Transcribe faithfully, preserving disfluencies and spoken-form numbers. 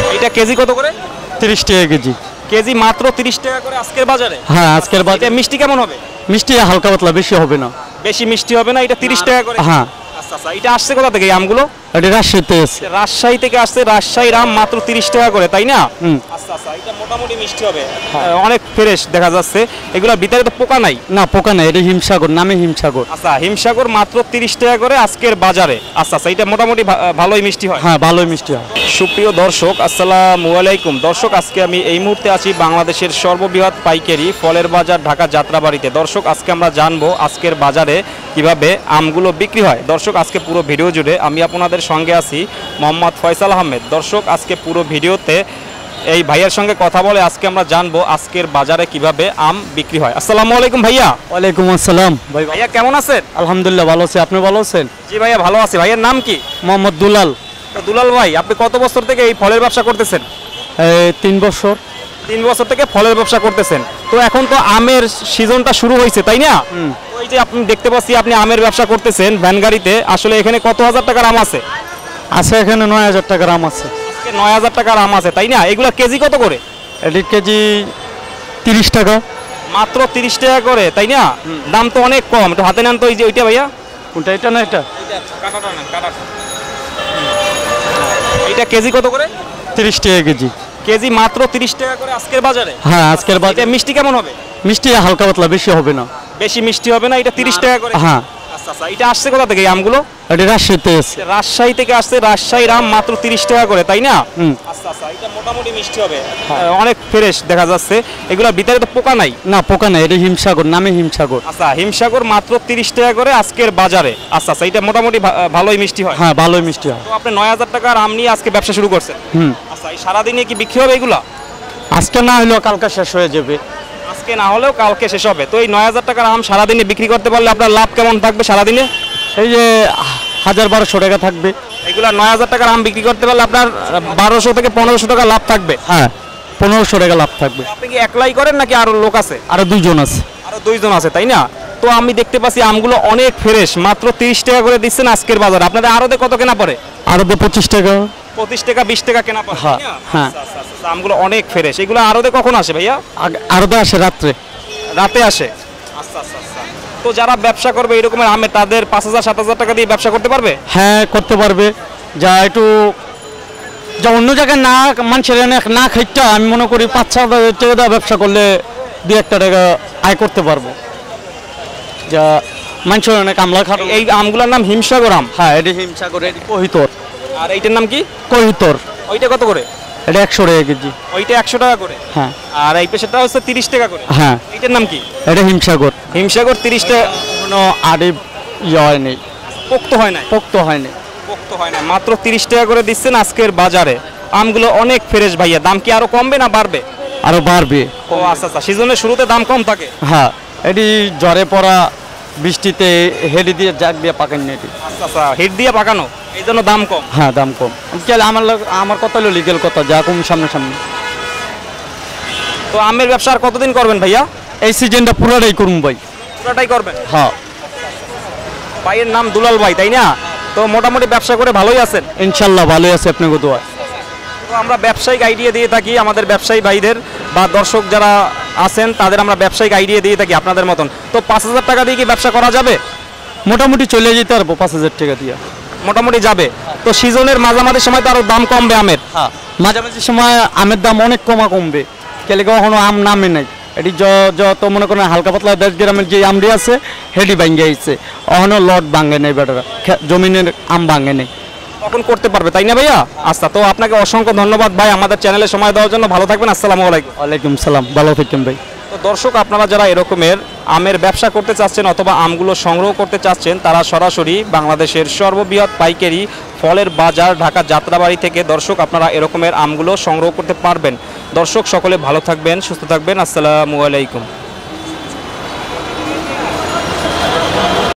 এটা কেজি কত করে? তিরিশ টাকা কেজি। কেজি মাত্র তিরিশ টাকা করে আজকের বাজারে? হ্যাঁ আজকের বাজারে। মিষ্টি কেমন হবে? মিষ্টি হালকা পাতলা, বেশি হবে না। বেশি মিষ্টি হবে না, এটা তিরিশ টাকা করে? হ্যাঁ। আচ্ছা আচ্ছা, এটা আসছে কোথা থেকে এই আমগুলো? এটা রাজশাহীতে আছে। রাজশাহী থেকে আসছে, রাজশাহীর আম মাত্র তিরিশ টাকা করে, তাই না? হুম। আচ্ছা আচ্ছা, এটা মোটামুটি মিষ্টি হবে, অনেক ফ্রেশ দেখা যাচ্ছে। এগুলোর ভিতরে তো পোকা নাই? না পোকা নাই, এটা হিমসাগর, নামে হিমসাগর। আচ্ছা, হিমসাগর মাত্র তিরিশ টাকা করে আজকের বাজারে। আচ্ছা আচ্ছা, এটা মোটামুটি ভালোই মিষ্টি হয়? হ্যাঁ ভালোই মিষ্টি হয়। সুপ্রিয় দর্শক, আসসালামু আলাইকুম। দর্শক, আজকে আমি এই মুহূর্তে আছি বাংলাদেশের সর্ববৃহৎ পাইকারি ফলের বাজার ঢাকা যাত্রাবাড়িতে। দর্শক, আজকে আমরা জানবো আজকের বাজারে কিভাবে আমগুলো বিক্রি হয়। দর্শক, আজকে পুরো ভিডিও জুড়ে আমি আপনাদের সঙ্গে আছি মোহাম্মদ ফয়সাল আহমেদ। দর্শক, আজকে পুরো ভিডিওতে এই ভাইয়ের সঙ্গে কথা বলে আজকে আমরা জানবো আজকের বাজারে কিভাবে আম বিক্রি হয়। আসসালামু আলাইকুম ভাইয়া। ওয়ালাইকুম আসসালাম। ভাই ভাইয়া কেমন আছেন? আলহামদুলিল্লাহ ভালো আছি, আপনি ভালো আছেন? জি ভাইয়া ভালো আছি। ভাইয়ের নাম কি? মোহাম্মদ দুলাল। তো দুলাল ভাই, আপনি কত বছর থেকে এই ফলের ব্যবসা করতেছেন? এই তিন বছর। তিন বছর থেকে ফলের ব্যবসা করতেছেন। তো এখন তো আমের সিজনটা শুরু হয়েছে, তাই না? ওই যে আপনি দেখতে পাচ্ছি আপনি আমের ব্যবসা করতেছেন ভ্যান গাড়িতে, আসলে এখানে কত হাজার টাকার আম আছে? আছে এখানে নয় হাজার টাকার আম আছে। নয় হাজার টাকার আম আছে, তাই না? এগুলা কেজি কত করে? এটি কেজি তিরিশ টাকা। মাত্র তিরিশ টাকা করে, তাই না? দাম তো অনেক কম। একটু হাতে নেন তো, এই যে ওইটা ভাইয়া। কোনটা, এটা না এটা? এটা কেজি কত করে? তিরিশ টাকা কেজি। কেজি মাত্র তিরিশ টাকা করে আজকের বাজারে? হ্যাঁ আজকের বাজারে। এটা মিষ্টি কেমন হবে? মিষ্টি হালকা পাতলা, বেশি হবে না। বেশি মিষ্টি হবে না, এটা তিরিশ টাকা করে? হ্যাঁ। আচ্ছা আচ্ছা, এটা আসছে কোথা থেকে এই আমগুলো? এটা রাজশাহীতে আছে। রাজশাহী থেকে আসছে, রাজশাহীর আম মাত্র তিরিশ টাকা করে, তাই না? হুম। আচ্ছা আচ্ছা, এটা মোটামুটি মিষ্টি হবে, অনেক ফ্রেশ দেখা যাচ্ছে। এগুলোর ভিতরে তো পোকা নাই? না পোকা নাই, এটা হিমসাগর, নামে হিমসাগর। আচ্ছা, হিমসাগর মাত্র তিরিশ টাকা করে আজকের বাজারে। আচ্ছা আচ্ছা, এটা মোটামুটি ভালোই মিষ্টি হয়? হ্যাঁ ভালোই মিষ্টি হয়। তো আপনি নয় হাজার টাকার আম নিয়ে আজকে ব্যবসা শুরু করছেন? হুম। আচ্ছা, এই সারাদিনে কি বিক্রি হবে এগুলা? আজকে না হলেও কালকে শেষ হয়ে যাবে। আজকে না হলেও কালকে শেষ হবে। তো এই নয় হাজার টাকার আম সারাদিনে বিক্রি করতে পারলে আপনার লাভ কেমন থাকবে সারাদিনে? এই যে হাজার বারোশো টাকা থাকবে। এগুলা নয় হাজার টাকার আম বিক্রি করতে পারলে আপনার বারোশো থেকে পনেরোশো টাকা লাভ থাকবে? হ্যাঁ পনেরোশো টাকা লাভ থাকবে। আপনি কি একলাই করেন নাকি আরো লোক আছে? আরো দুইজন আছে। আরো দুইজন আছে, তাই না? তো আমি দেখতে পাচ্ছি আমগুলো অনেক ফ্রেশ, মাত্র তিরিশ টাকা করে দিচ্ছেন আজকের বাজার। আপনাদের আরো কত কেনা পড়ে? আরো পঁচিশ টাকা। পঁচিশ টাকা বিশ টাকা কেনা পড়ে? হ্যাঁ হ্যাঁ। আমগুলো অনেক ফ্রেশ। এগুলো আরোতে কখন আসে ভাইয়া? আরোতে আসে রাত্রে। রাতে আসে? আচ্ছা আচ্ছা আচ্ছা। তো যারা ব্যবসা করবে এরকমের আমের, তাদের পাঁচ হাজার সাত হাজার টাকা দিয়ে ব্যবসা করতে পারবে? হ্যাঁ করতে পারবে। যা একটু যা অন্য জায়গায় না মানুষের না খাইটা, আমি মনে করি পাঁচ ছ হাজার টাকা দিয়ে ব্যবসা করলে দু একটা টাকা আয় করতে পারবো। যা মানুষের অনেক আমলা খাট। এই আমগুলোর নাম হিমসাগর আম? হ্যাঁ এটা হিমসাগর, এটি কহিতর। আর এইটার নাম কি? কহিতর। ওইটা কত করে? এটা একশো টাকা কেজি। ওইটা একশো টাকা করে? হ্যাঁ। আর এই পেশাটা হচ্ছে তিরিশ টাকা করে? হ্যাঁ। এইটার নাম কি? এটা হিমসাগর। হিমসাগর তিরিশ টাকা। কোনো আড়ে ইয়ে হয়নি, পোক্ত হয় না? পোক্ত হয়নি, পোক্ত হয় না। মাত্র তিরিশ টাকা করে দিচ্ছেন আজকের বাজারে। আমগুলো অনেক ফ্রেশ ভাইয়া। দাম কি আরো কমবে না বাড়বে? আরো বাড়বে। ও আচ্ছা আচ্ছা, সিজনের শুরুতে দাম কম থাকে? হ্যাঁ, এটি জ্বরে পড়া বৃষ্টিতে হেডি দিয়ে জাগ দিয়ে পাকান না এটি। আচ্ছা আচ্ছা, হিট দিয়ে পাকানো, এই জন্য দাম কম? হ্যাঁ দাম কম। আমার আমার কথা হলো লিগেল কথা, যা কম সামনে সামনে। তো আমের ব্যবসা আর কতদিন করবেন ভাইয়া? এই সিজনটা পুরোটাই করুন ভাই। পুরোটাই করবেন? হ্যাঁ। ভাইয়ের নাম দুলাল ভাই, তাই না? তো মোটামুটি ব্যবসা করে ভালোই আছেন? ইনশাল্লাহ ভালোই আছে, আপনাকে দোয়া। তো আমরা ব্যবসায়িক আইডিয়া দিয়ে থাকি আমাদের ব্যবসায়ী ভাইদের বা দর্শক যারা আছেন তাদের আমরা ব্যবসায়িক আইডিয়া দিয়ে থাকি আপনাদের মতন। তো পাঁচ হাজার টাকা দিয়ে কি ব্যবসা করা যাবে? মোটামুটি চলে যেতে পারবো পাঁচ হাজার টাকা দিয়ে। মোটামুটি যাবে। তো সিজনের মাঝামাঝি সময় তো আরো দাম কমবে আমের? হ্যাঁ, মাঝামাঝি সময় আমের দাম অনেক কমা কমবে। কেলে কখনো আম নামে নাই। এটি যত মনে করেন হালকা পাতলা দেশ গ্রামের যে আমটি আছে হেডি ভাঙ্গে আইছে, অহনো লট ভাঙ্গে নেই, বেটারা জমিনের আম ভাঙ্গে নেই, তখন করতে পারবে, তাই না ভাইয়া? আচ্ছা, তো আপনাকে অসংখ্য ধন্যবাদ ভাই আমাদের চ্যানেলে সময় দেওয়ার জন্য। ভালো থাকবেন। আসসালামু আলাইকুম। ওয়ালাইকুম সালাম, ভালো থাকবেন ভাই। তো দর্শক, আপনারা যারা এরকমের আমের ব্যবসা করতে চাচ্ছেন অথবা আমগুলো সংগ্রহ করতে চাচ্ছেন, তারা সরাসরি বাংলাদেশের সর্ববৃহৎ পাইকারি ফলের বাজার ঢাকা যাত্রাবাড়ি থেকে দর্শক আপনারা এরকমের আমগুলো সংগ্রহ করতে পারবেন। দর্শক সকলে ভালো থাকবেন, সুস্থ থাকবেন। আসসালামু আলাইকুম।